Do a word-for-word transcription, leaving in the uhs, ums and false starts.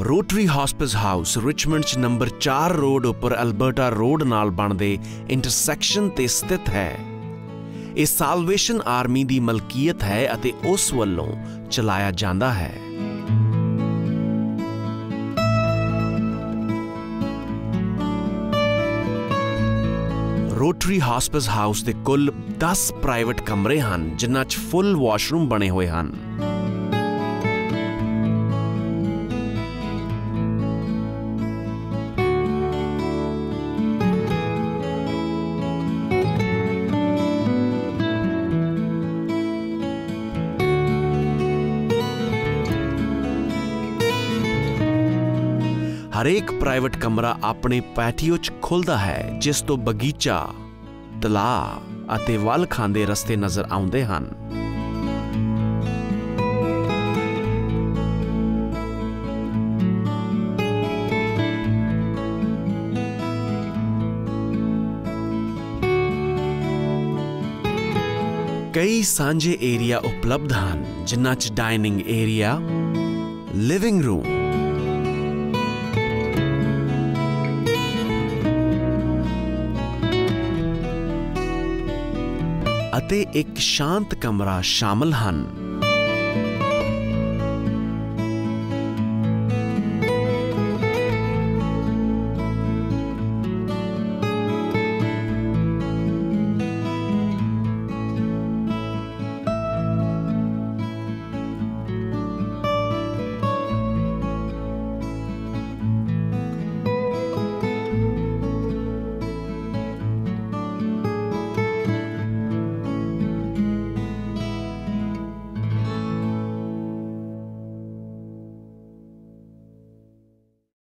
Rotary hospice house Richmond च नंबर चार रोड उपर अल्बर्टा रोड नाल बनदे इंटरसैक्शन ते स्थित है। यह साल्वेशन आर्मी दी मलकीयत है अते उस वल्लों चलाया जांदा है। रोटरी हॉस्पिस हाउस दे कुल दस प्राइवेट कमरे हैं जिन्हां च फुल वॉशरूम बने हुए हैं। हरेक प्राइवेट कमरा अपने पैटियो च खुलदा है, जिस तो बगीचा, तलाब अते वल खांदे रस्ते नजर आउंदे हन। कई सांझे एरिया उपलब्ध हन जिन्हां च डाइनिंग एरिया, लिविंग रूम, अते एक शांत कमरा शामिल हन।